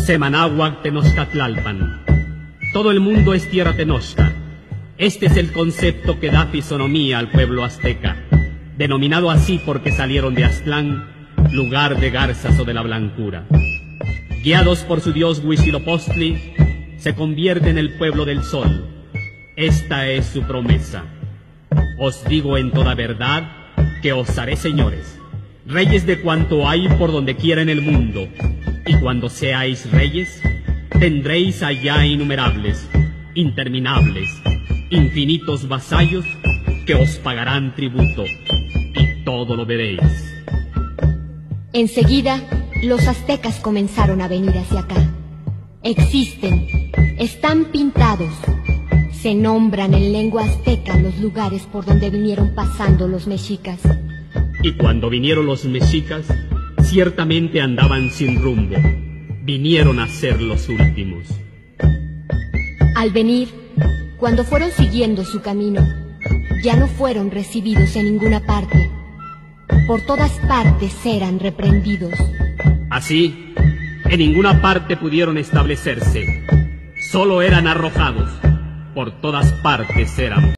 Semanáhuac Tenochtitlalpan. Todo el mundo es tierra Tenochca. Este es el concepto que da fisonomía al pueblo azteca, denominado así porque salieron de Aztlán, lugar de garzas o de la blancura. Guiados por su dios Huitzilopochtli, se convierte en el pueblo del sol. Esta es su promesa. Os digo en toda verdad que os haré señores, reyes de cuanto hay por donde quiera en el mundo, y cuando seáis reyes, tendréis allá innumerables, interminables, infinitos vasallos que os pagarán tributo, y todo lo veréis. Enseguida, los aztecas comenzaron a venir hacia acá. Existen, están pintados, se nombran en lengua azteca los lugares por donde vinieron pasando los mexicas. Y cuando vinieron los mexicas, ciertamente andaban sin rumbo, vinieron a ser los últimos. Al venir, cuando fueron siguiendo su camino, ya no fueron recibidos en ninguna parte. Por todas partes eran reprendidos. Así, en ninguna parte pudieron establecerse, solo eran arrojados, por todas partes eran